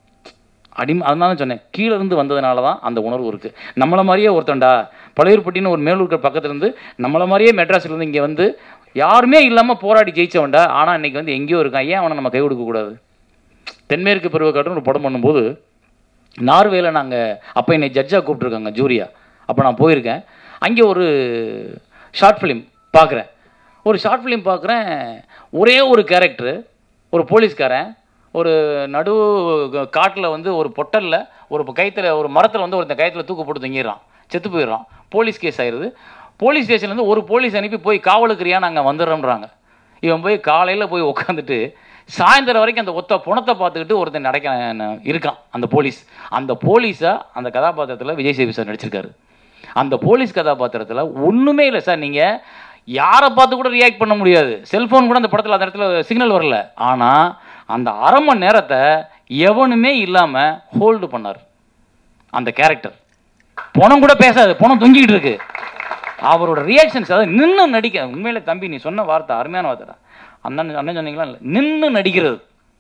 அதனால சொன்னேன், கீழே இருந்து வந்ததுனால தான் அந்த உணர்வு இருக்குது. நம்மளை மாதிரியே ஒருத்தண்டா பழையூர்பட்டின்னு ஒரு மேலூர் பக்கத்துலேருந்து நம்மளை மாதிரியே மெட்ராஸ்லேருந்து இங்கே வந்து யாருமே இல்லாமல் போராடி ஜெயிச்சவன்டா. ஆனால் இன்றைக்கி வந்து எங்கேயோ இருக்கான். ஏன் அவனை நம்ம கை கொடுக்கக்கூடாது? தென்மேற்கு பருவக்காட்டுன்னு ஒரு படம் பண்ணும்போது நார்வேல நாங்கள் அப்போ என்னை ஜட்ஜாக கூப்பிட்ருக்காங்க, ஜூரியா. அப்போ நான் போயிருக்கேன். அங்கே ஒரு ஷார்ட் ஃபிலிம் பார்க்குறேன். ஒரு ஷார்ட் ஃபிலிம் பார்க்குறேன். ஒரே ஒரு கேரக்டரு, ஒரு போலீஸ்காரன் ஒரு நடு காட்டில் வந்து ஒரு பொட்டலில் ஒரு கயத்தில் ஒரு மரத்தில் வந்து ஒருத்தன் கயத்தில் தூக்கு போட்டு தங்கிடுறான், செத்து போயிடுறான். போலீஸ் கேஸ் ஆயிடுது. போலீஸ் ஸ்டேஷன்லேருந்து ஒரு போலீஸ் அனுப்பி போய் காவலுக்குறியா நாங்கள் வந்துடுறோம்ன்றாங்க. இவன் போய் காலையில் போய் உட்காந்துட்டு சாயந்தரம் வரைக்கும் அந்த ஒத்த புணத்தை பார்த்துக்கிட்டு ஒருத்தன் இருக்கான் அந்த போலீஸ். அந்த போலீஸை அந்த கதாபாத்திரத்தில் விஜய் சேவி சார் நடிச்சிருக்காரு. அந்த போலீஸ் கதாபாத்திரத்தில் ஒன்றுமே இல்லை சார். நீங்கள் யாரை பார்த்து கூட ரியாக்ட் பண்ண முடியாது, செல்ஃபோன் கூட அந்த படத்தில் அந்த இடத்துல சிக்னல் வரல. ஆனால் அந்த அரை மணி நேரத்தை எவனுமே இல்லாமல் ஹோல்டு பண்ணார் அந்த கேரக்டர். பணம் கூட பேசாது, பணம் தொங்கிக்கிட்டு இருக்கு. அவரோட ரியாக்ஷன்ஸ், அதாவது நின்று நடிக்க. உண்மையிலே தம்பி நீ சொன்ன வார்த்தை அருமையான வார்த்தை. அண்ணன் சொன்னீங்களா, இல்லை நின்று நடிக்கிறது.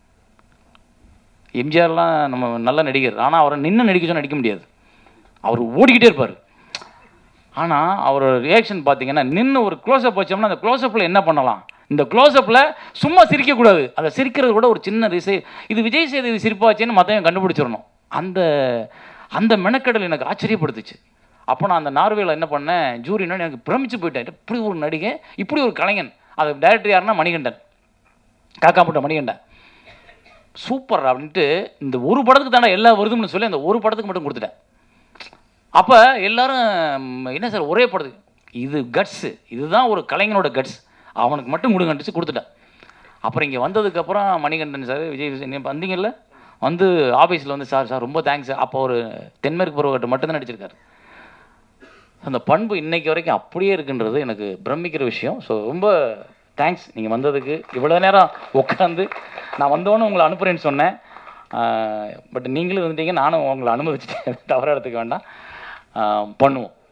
எம்ஜிஆர்லாம் நம்ம நல்ல நடிகர், ஆனால் அவரை நின்று நடிக்க சொன்னால் நடிக்க முடியாது, அவர் ஓடிக்கிட்டே இருப்பார். ஆனால் அவரோட ரியாக்ஷன் பார்த்தீங்கன்னா, நின்று ஒரு க்ளோஸ்அப் வச்சோம்னா அந்த க்ளோஸ்அப்பில் என்ன பண்ணலாம், இந்த க்ளோஸ்அப்பில் சும்மா சிரிக்கக்கூடாது, அதை சிரிக்கிறது கூட ஒரு சின்ன இது விஜய் சேதுபதி சிரிப்பாச்சேன்னு மற்றவங்க கண்டுபிடிச்சிடணும். அந்த அந்த மெனக்கடல் எனக்கு ஆச்சரியப்படுத்துச்சு. அப்போ நான் அந்த நார்வேல என்ன பண்ணேன், ஜூரினா எனக்கு பிரமிச்சு போயிட்டேன். இப்படி ஒரு நடிகை, இப்படி ஒரு கலைஞன். அது டைரக்டர் யாருன்னா மணிகண்டன், காக்காப்பட்ட மணிகண்டன். சூப்பர் அப்படின்ட்டு இந்த ஒரு படத்துக்கு தானே எல்லா விருதும்னு சொல்லி அந்த ஒரு படத்துக்கு மட்டும் கொடுத்துட்டேன். அப்போ எல்லாரும் என்ன சார் ஒரே படத்துக்கு, இது கட்ஸு, இதுதான் ஒரு கலைஞனோட கட்ஸ், அவனுக்கு மட்டும் கொடுங்கன்ட்டு கொடுத்துட்டேன். அப்புறம் இங்கே வந்ததுக்கப்புறம் மணிகண்டன் சார், விஜய் வந்தீங்கல்ல, வந்து ஆஃபீஸில் வந்து சார் ரொம்ப தேங்க்ஸ் சார். அப்போ ஒரு தென்மேற்கு பருவக்கட்டு மட்டும்தான் நடிச்சிருக்காரு. அந்த பண்பு இன்னைக்கு வரைக்கும் அப்படியே இருக்குன்றது எனக்கு பிரமிக்கிற விஷயம். ஸோ ரொம்ப தேங்க்ஸ் நீங்கள் வந்ததுக்கு. இவ்வளோ நேரம் உட்காந்து நான் வந்தோன்னு உங்களை அனுப்புகிறேன்னு சொன்னேன், பட் நீங்களும் வந்துட்டீங்க, நானும் உங்களை அனுமதிச்சிட்டேன், தவறாக எடுத்துக்க வேண்டாம். பண்ணுவோம்.